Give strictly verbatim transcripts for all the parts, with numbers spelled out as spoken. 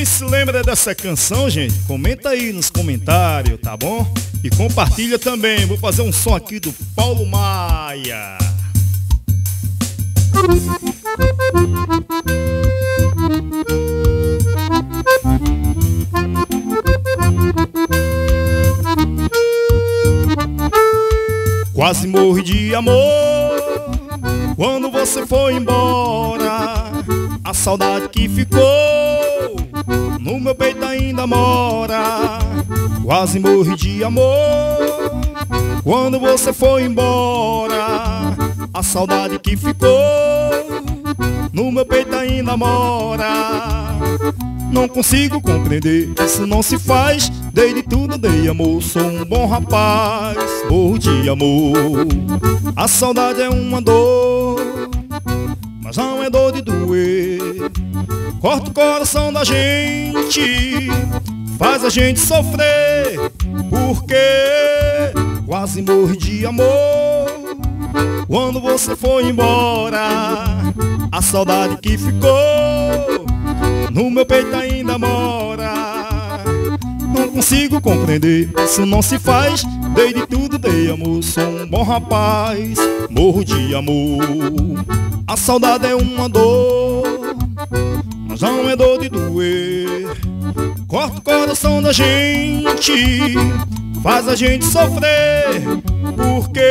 Quem se lembra dessa canção, gente, comenta aí nos comentários, tá bom? E compartilha também. Vou fazer um som aqui do Paulo Maia. Quase morri de amor quando você foi embora. A saudade que ficou no meu peito ainda mora. Quase morri de amor quando você foi embora. A saudade que ficou no meu peito ainda mora. Não consigo compreender, isso não se faz. Dei de tudo, dei amor, sou um bom rapaz. Morro de amor. A saudade é uma dor, mas não é dor de doer. Corta o coração da gente, faz a gente sofrer. Porque quase morri de amor quando você foi embora. A saudade que ficou no meu peito ainda mora. Não consigo compreender, isso não se faz. Dei de tudo, dei amor, sou um bom rapaz. Morro de amor. A saudade é uma dor, mas não é dor de doer. Corta o coração da gente, faz a gente sofrer. Porque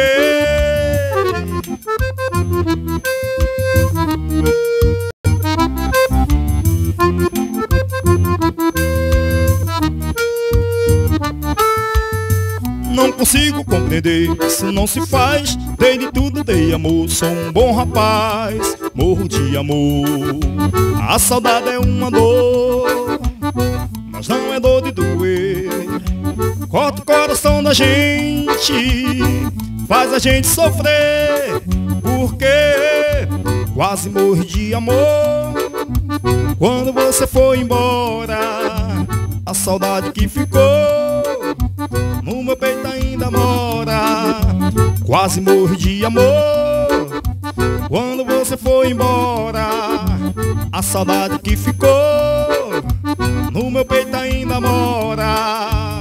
não consigo compreender, isso não se faz. Dei de tudo, dei amor, sou um bom rapaz. Morro de amor. A saudade é uma dor, mas não é dor de doer. Corta o coração da gente, faz a gente sofrer. Porque quase morri de amor quando você foi embora. A saudade que ficou no meu peito ainda mora. Quase morri de amor quando você foi embora. A saudade que ficou no meu peito ainda mora.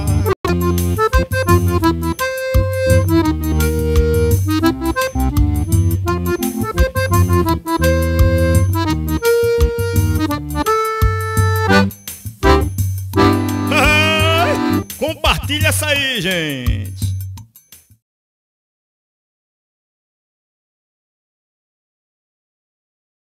Compartilha essa aí, gente.